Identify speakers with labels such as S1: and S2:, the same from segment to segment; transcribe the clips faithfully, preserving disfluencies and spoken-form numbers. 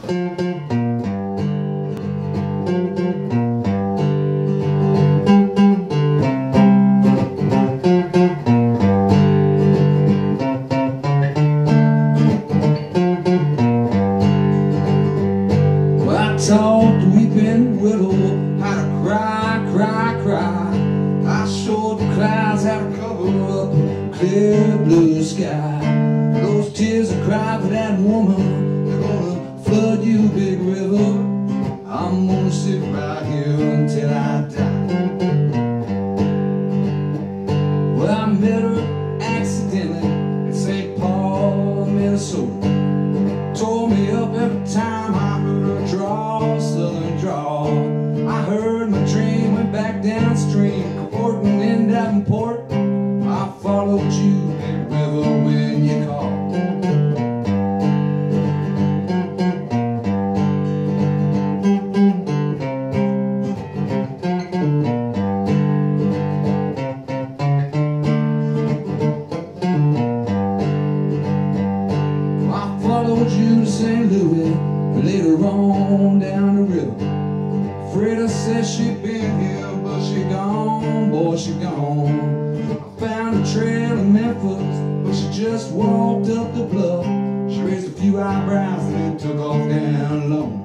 S1: Taught the weeping willow how to cry, cry, cry. I showed the clouds how to cover up a clear blue sky. Those tears I cry for that woman, they're gonna flood you, big river. I'm gonna sit right here until I die. Well, I met her accidentally in Saint Paul, Minnesota. Tore me up every time I heard her draw, southern draw. I heard my train went back downstream, cavorting in Davenport. I followed you, big river, when you called. I followed you to Saint Louis, later on down the river. Freda says she been here, but she gone, boy, she gone. I found a trail in Memphis, but she just walked up the bluff. She raised a few eyebrows and then took off down low.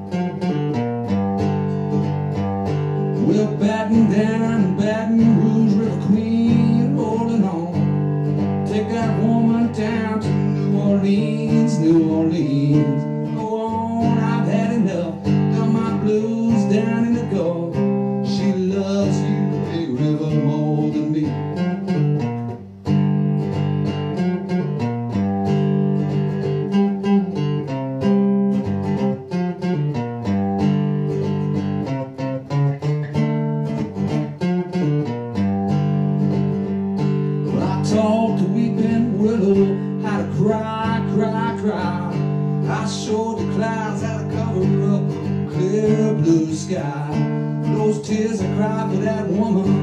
S1: We're batting down in Baton Rouge, River Queen, rolling on. Take that woman down to New Orleans, New Orleans. I've had enough, done my blues down in the Gulf. She loves you, big river, more than me. Well, I taught the weeping willow how to cry, cry, cry. I showed the clouds how to cover up a clear blue sky. Those tears I cried for that woman,